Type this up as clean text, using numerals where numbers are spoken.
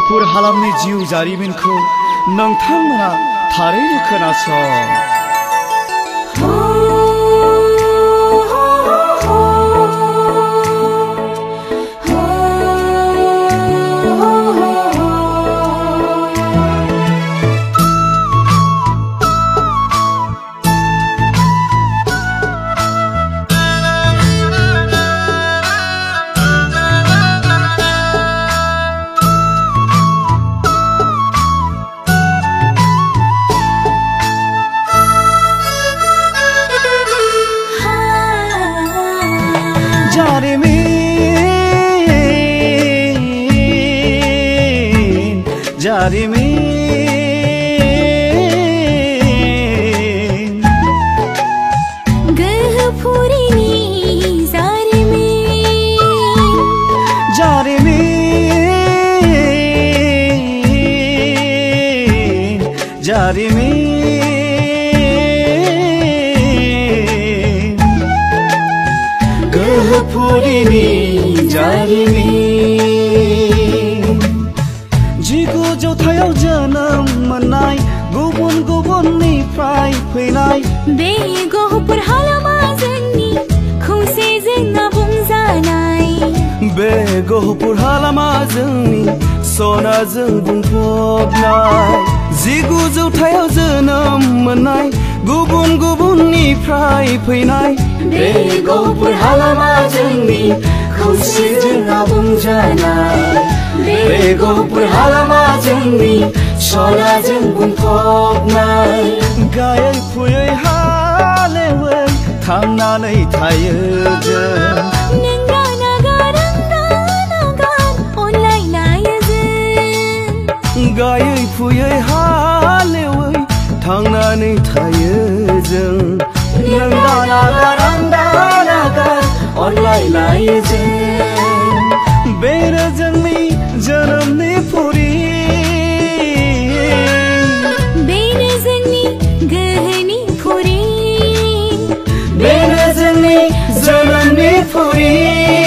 गहपुर हालामनि जिउ जारिमिनखौ नोंथांमोना थारैनो खोनासं। जौथायाव जोनोम मोननाय गुबुन गुबुननिफ्राय फैनाय बे गहपुर हालामा जोंनि खौसेजों आबुं जानाय बे गहपुर हालामा जोंनि सनाजों बुंफबनाय 19 जौथायाव जोनोम मोननाय गुबुन गुबुननिफ्राय फैनाय बे गहपुर हालामा जोंनि खौसेजों आबुं जानाय बे गहपुर हालामा जोंनि सनाजों बुंफबनाय गायै फुयै हालेवै थांनानै थायो जों नोंगा नागार अनलायलायो जों गायै फुयै हालेवै थांनानै थायो जों नोंगा नागार अनलायलायो जों बेनो जोंनि जोनोमनि फुरि बेनो जोंनि गोहोनि फुरि बेनो जोंनि जोनोमनि फुरि